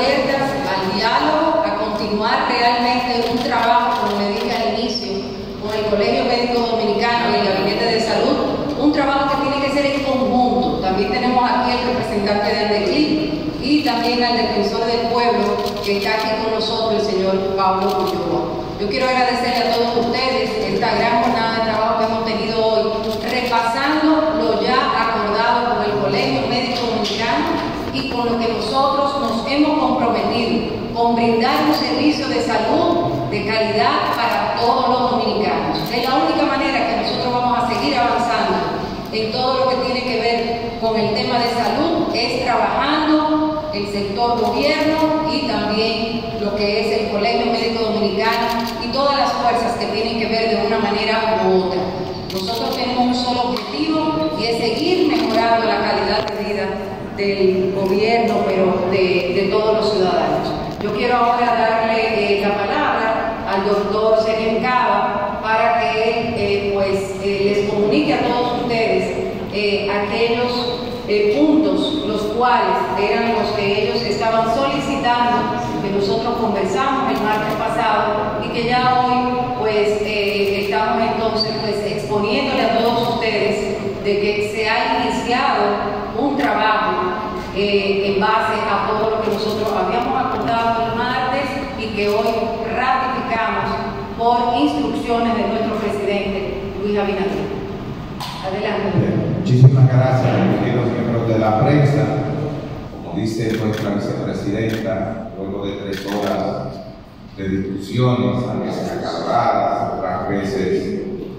puertas al diálogo, a continuar realmente un trabajo, como le dije al inicio, con el Colegio Médico Dominicano y el Gabinete de Salud, un trabajo que tiene que ser en conjunto. También tenemos aquí al representante de ANDECLIN y también al defensor del pueblo que está aquí con nosotros, el señor Pablo Ulloa. Yo quiero agradecerle a todos ustedes esta gran jornada de trabajo que hemos tenido hoy, repasando lo ya acordado con el Colegio Médico Dominicano y con lo que nosotros nos hemos comprometido, con brindar un servicio de salud de calidad para todos los dominicanos. Es la única manera que nosotros vamos a seguir avanzando en todo lo que tiene que ver con el tema de salud, es trabajando el sector gobierno y también lo que es el Colegio Médico Dominicano y todas las fuerzas que tienen que ver de una manera u otra. Nosotros tenemos un solo objetivo y es seguir mejorando la calidad de vida del gobierno, pero de todos los ciudadanos. Yo quiero ahora darle la palabra al doctor Sergio Cava para que les comunique a todos ustedes aquellos puntos los cuales eran los que ellos estaban solicitando, que nosotros conversamos el martes pasado y que ya hoy estamos entonces exponiéndole a todos ustedes de que se ha iniciado un trabajo en base a todo lo que nosotros habíamos acordado el martes y que hoy ratificamos por instrucciones de nuestro presidente Luis Abinader. Adelante. Muchísimas gracias, queridos miembros de la prensa. Como dice nuestra vicepresidenta, luego de 3 horas de discusiones, a veces acaloradas, otras veces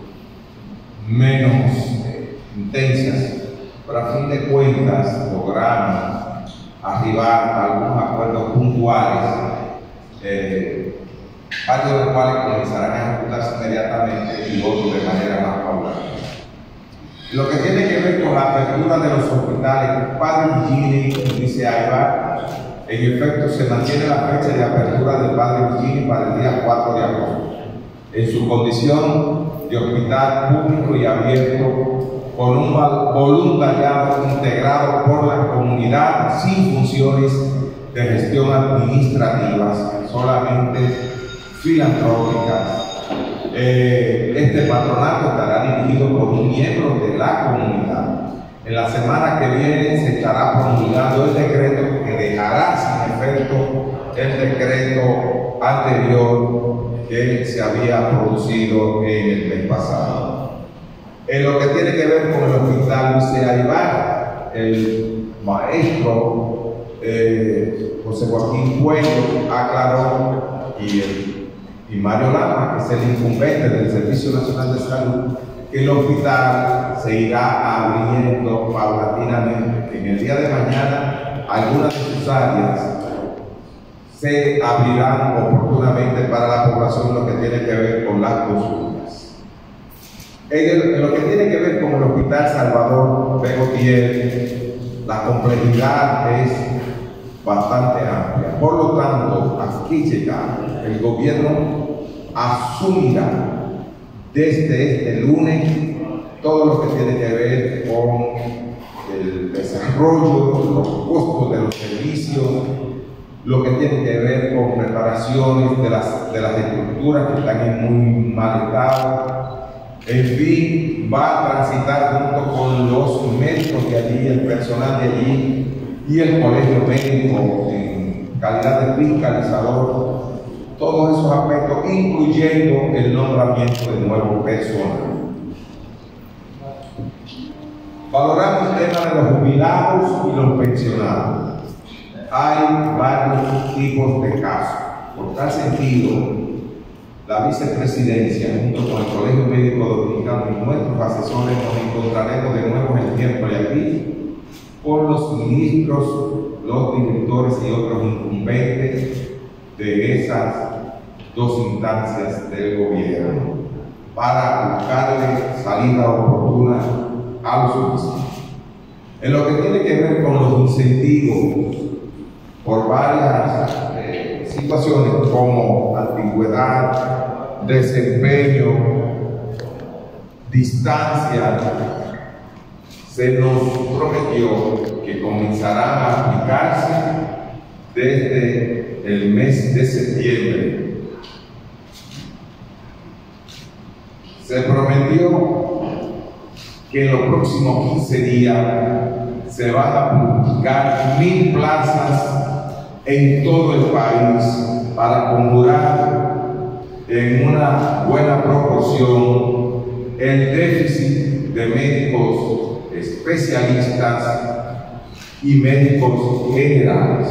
menos intensas, pero a fin de cuentas logramos arribar a algunos acuerdos puntuales, varios de los cuales comenzarán a ejecutarse inmediatamente y otros de manera más paulatina. Lo que tiene que ver con la apertura de los hospitales, Padre Virgini, dice Aybar, en efecto se mantiene la fecha de apertura del Padre Virgini para el día 4 de agosto, en su condición de hospital público y abierto, con un voluntariado integrado por la comunidad sin funciones de gestión administrativas, solamente filantrópicas. Este patronato estará dirigido por un miembro de la comunidad. En la semana que viene se estará promulgando el decreto que dejará sin efecto el decreto anterior que se había producido en el mes pasado. En lo que tiene que ver con el hospital Luis Aybar, el maestro José Joaquín Cuello aclaró y Mario Lama, que es el incumbente del Servicio Nacional de Salud, que el hospital se irá abriendo paulatinamente. En el día de mañana, algunas de sus áreas se abrirán oportunamente para la población, lo que tiene que ver con las consultas. En lo que tiene que ver con el Hospital Salvador Begotier, la complejidad es bastante amplia. Por lo tanto, aquí llega, el gobierno asumirá desde este lunes todo lo que tiene que ver con el desarrollo, los costos de los servicios, lo que tiene que ver con reparaciones de las estructuras que están en muy mal estado. En fin, va a transitar junto con los médicos de allí, el personal de allí y el colegio médico en calidad de fiscalizador, todos esos aspectos, incluyendo el nombramiento de nuevo personal. Valoramos el tema de los jubilados y los pensionados. Hay varios tipos de casos. Por tal sentido, la vicepresidencia, junto con el Colegio Médico Dominicano y nuestros asesores, nos encontraremos de nuevo en el miércoles aquí con los ministros, los directores y otros incumbentes de esas 2 instancias del gobierno para buscarle salida oportuna a los suicidios. En lo que tiene que ver con los incentivos por varias situaciones como antigüedad, desempeño, distancia, se nos prometió que comenzarán a aplicarse desde el mes de septiembre. Se prometió que en los próximos 15 días se van a publicar 1000 plazas en todo el país para conjurar en una buena proporción el déficit de médicos especialistas y médicos generales,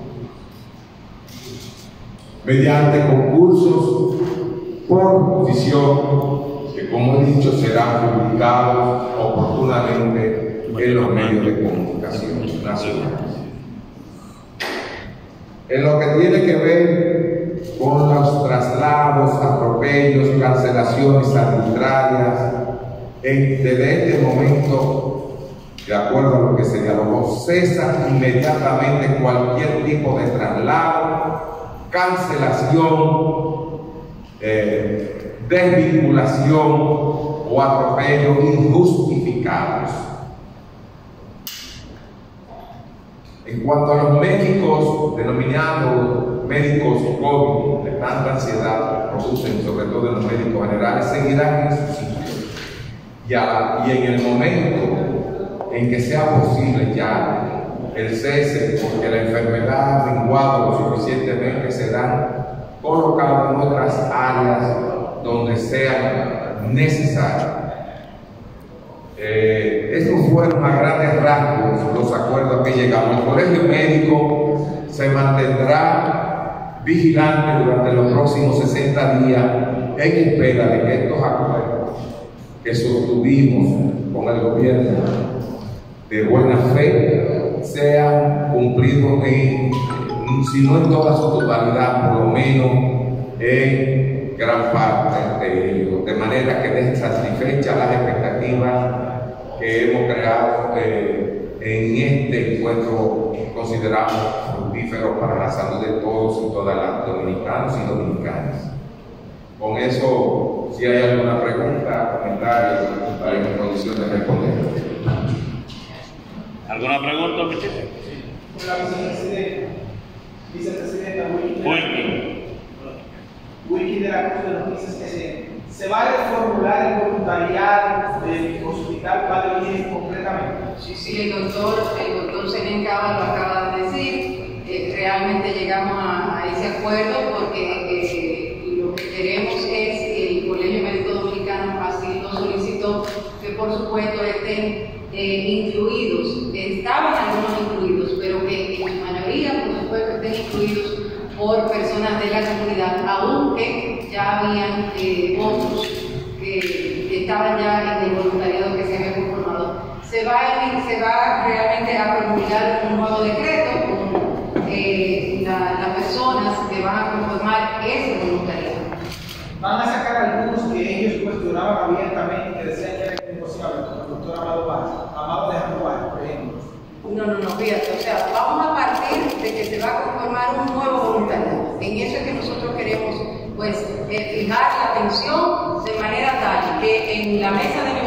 mediante concursos por posición que, como he dicho, serán publicados oportunamente en los medios de comunicación nacionales. En lo que tiene que ver con los traslados, atropellos, cancelaciones arbitrarias, desde este momento, de acuerdo a lo que se dialogó, cesa inmediatamente cualquier tipo de traslado, cancelación, desvinculación o atropello injustificados. En cuanto a los médicos denominados médicos COVID, de tanta ansiedad que producen, sobre todo en los médicos generales, seguirán en su sitio. Y en el momento en que sea posible ya el cese, porque la enfermedad ha menguado lo suficientemente, serán colocados en otras áreas donde sean necesarios. Estos fueron a grandes rasgos los acuerdos que llegamos. El colegio médico se mantendrá vigilante durante los próximos 60 días en espera de que estos acuerdos que sostuvimos con el gobierno de buena fe sean cumplidos si no en toda su totalidad, por lo menos en gran parte de ellos, de manera que dejen satisfechas las expectativas que hemos creado en este encuentro que consideramos fructífero para la salud de todos y todas las dominicanos y dominicanas. Con eso, si hay alguna pregunta, comentario, estaré en condición de responder. ¿Alguna pregunta, Michelle? La vicepresidenta Wilkie de la Cruz de Noticias que se va a reformular el voluntariado del Hospital Padre Luis concretamente. Sí, el doctor Zenén Cava lo acaba de decir. Realmente llegamos a ese acuerdo porque lo que queremos es que el Colegio Médico Dominicano así lo solicitó, que por supuesto estén incluidos, estaban algunos incluidos, pero que en su mayoría, por supuesto, estén incluidos por personas de la comunidad, aunque ya habían otros que estaban ya en el voluntariado que se había conformado. Se va realmente a promulgar un nuevo decreto con las personas que van a conformar ese voluntariado. Van a sacar algunos que ellos cuestionaban abiertamente, que decían que era imposible, como el doctor Amado de Januar, por ejemplo. No, fíjate, o sea, vamos a partir de que se va a conformar un nuevo voluntariado. En eso es que nosotros queremos, pues, fijar la atención de manera tal que en la mesa de